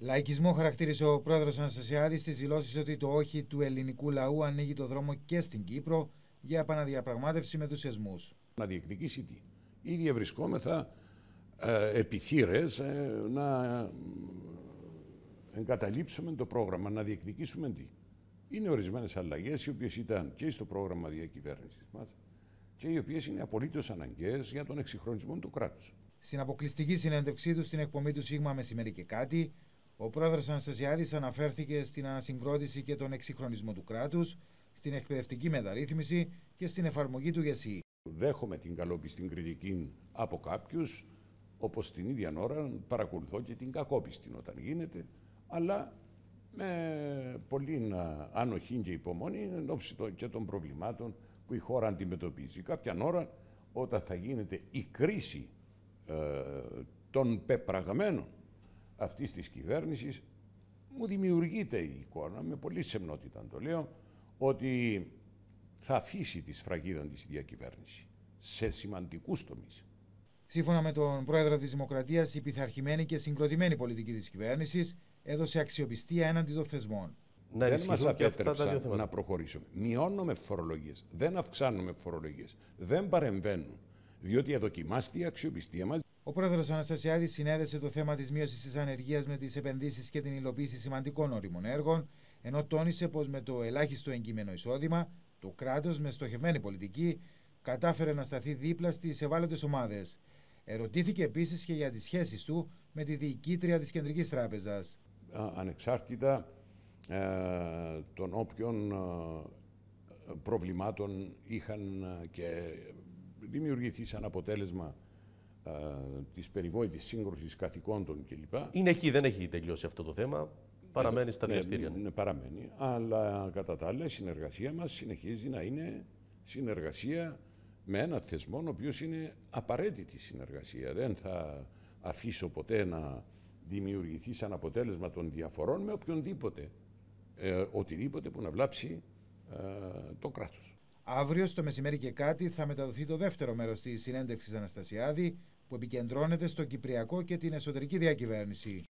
Λαϊκισμό χαρακτήρισε ο πρόεδρος Αναστασιάδης στις δηλώσεις ότι το όχι του ελληνικού λαού ανοίγει το δρόμο και στην Κύπρο για επαναδιαπραγμάτευση με τους θεσμούς. Να διεκδικήσει τι. Ήδη βρισκόμεθα επιθύρες να εγκαταλείψουμε το πρόγραμμα, να διεκδικήσουμε τι. Είναι ορισμένες αλλαγές οι οποίες ήταν και στο πρόγραμμα διακυβέρνησης μας και οι οποίες είναι απολύτως αναγκαίες για τον εξυγχρονισμό του κράτους. Στην αποκλειστική συνέντευξή του στην εκπομπή του ΣΥΓΜΑ Μεσημέρι και κάτι, ο πρόεδρος Αναστασιάδης αναφέρθηκε στην ανασυγκρότηση και τον εξυγχρονισμό του κράτους, στην εκπαιδευτική μεταρρύθμιση και στην εφαρμογή του ΓΕΣΥ. Δέχομαι την καλόπιστη κριτική από κάποιους, όπως την ίδια ώρα παρακολουθώ και την κακόπιστη όταν γίνεται, αλλά με πολύ άνοχη και υπομονή εν ώψη και των προβλημάτων που η χώρα αντιμετωπίζει. Κάποια ώρα, όταν θα γίνεται η κρίση των πεπραγμένων αυτής της κυβέρνησης, μου δημιουργείται η εικόνα, με πολύ σεμνότητα το λέω, ότι θα αφήσει τη σφραγίδα της διακυβέρνηση σε σημαντικούς τομείς. Σύμφωνα με τον πρόεδρο της Δημοκρατίας, η πειθαρχημένη και συγκροτημένη πολιτική της κυβέρνησης έδωσε αξιοπιστία έναντι των θεσμών. Δεν μας απέτρεψαν να προχωρήσουμε. Μειώνουμε φορολογίες, δεν αυξάνουμε φορολογίες, δεν παρεμβαίνουν, διότι αδοκιμάστη η αξιοπιστία μας. Ο πρόεδρος Αναστασιάδης συνέδεσε το θέμα της μείωσης της ανεργίας με τις επενδύσεις και την υλοποίηση σημαντικών όριμων έργων, ενώ τόνισε πως με το ελάχιστο εγκείμενο εισόδημα, το κράτος με στοχευμένη πολιτική κατάφερε να σταθεί δίπλα στις ευάλωτες ομάδες. Ερωτήθηκε επίσης και για τις σχέσεις του με τη διοικήτρια της Κεντρικής Τράπεζας. Ανεξάρτητα των όποιων προβλημάτων είχαν και δημιουργηθεί σαν αποτέλεσμα της περιβόητης σύγκρουσης καθηκόντων κλπ. Είναι εκεί, δεν έχει τελειώσει αυτό το θέμα. Παραμένει στα δικαστήρια. Ναι, παραμένει. Αλλά κατά τα άλλα η συνεργασία μας συνεχίζει να είναι συνεργασία με ένα θεσμό ο οποίος είναι απαραίτητη συνεργασία. Δεν θα αφήσω ποτέ να δημιουργηθεί σαν αποτέλεσμα των διαφορών με οποιονδήποτε, οτιδήποτε που να βλάψει το κράτος. Αύριο στο μεσημέρι και κάτι θα μεταδοθεί το δεύτερο μέρος της συνέντευξης Αναστασιάδη, που επικεντρώνεται στο Κυπριακό και την εσωτερική διακυβέρνηση.